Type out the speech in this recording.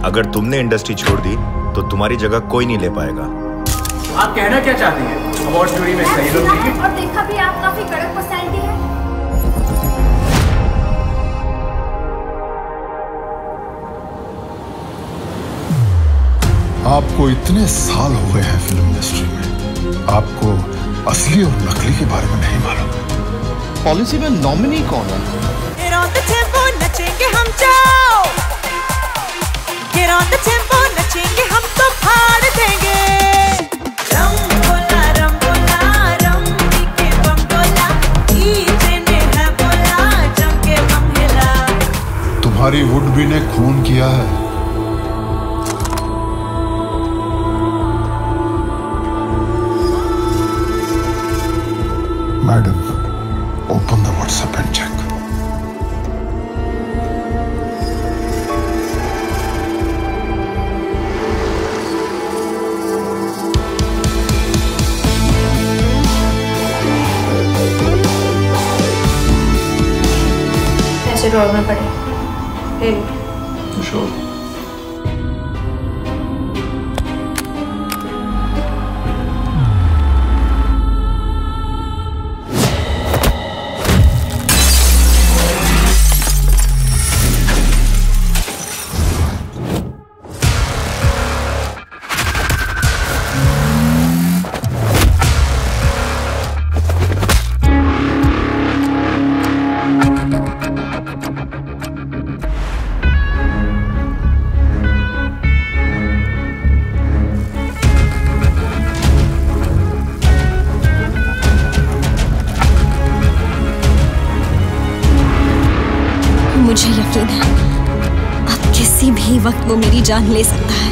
अगर तुमने इंडस्ट्री छोड़ दी तो तुम्हारी जगह कोई नहीं ले पाएगा। आप कहना क्या चाहती हैं? अवार्ड स्टोरी में सही लोग नहीं और देखा भी आप काफी कड़क पर्सनैलिटी है। आपको इतने साल हो गए हैं फिल्म इंडस्ट्री में, आपको असली और नकली के बारे में नहीं मालूम। पॉलिसी में नॉमिनी कौन है? नचेंगे हम जाओ, नचेंगे हम तो फाड़ देंगे। रम बोला रम के बम बोला, डीजे ने है बोला जम के बम हिला। तुम्हारी वुड-बी ने खून किया है। Madam, open the WhatsApp and check. ऐसे ड्रॉर में पड़े। Sure. मुझे यकीन है अब किसी भी वक्त वो मेरी जान ले सकता है।